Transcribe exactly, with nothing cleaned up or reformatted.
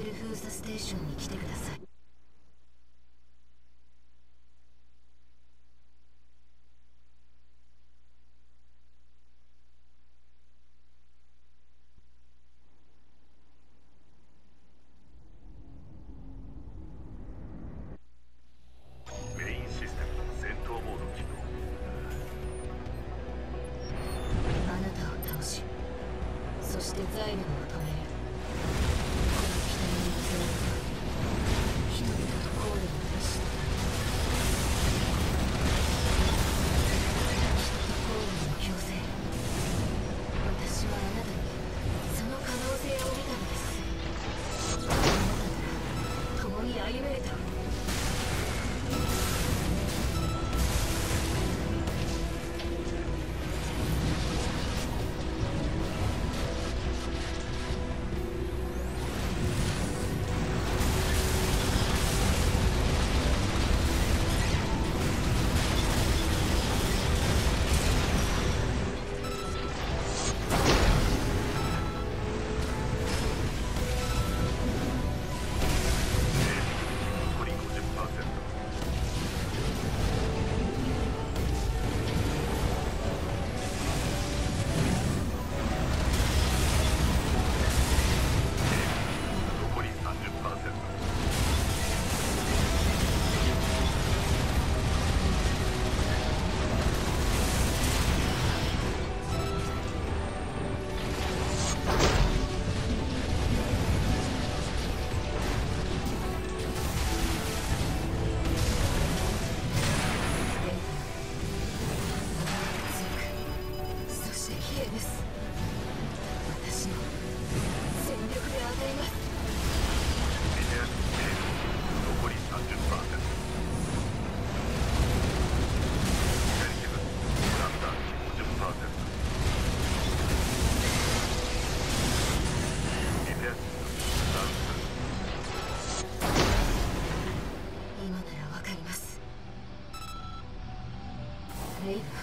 する封鎖ステーションに来てください。 メインシステム戦闘モード起動。 あなたを倒し、そしてザイムを止める。この北に強い人々とコールに達した。人とコールの共生。私はあなたにその可能性を見たのです。あなたなら共に歩めると。 残り ごじゅっパーセント。残り さんじゅっパーセント。 そして綺麗です。私も全力で当たります。 リネアステージ残り さんじゅっパーセント。左手がランダー ごじゅっパーセント。リネアスダウンする。 今ならわかります。レイブ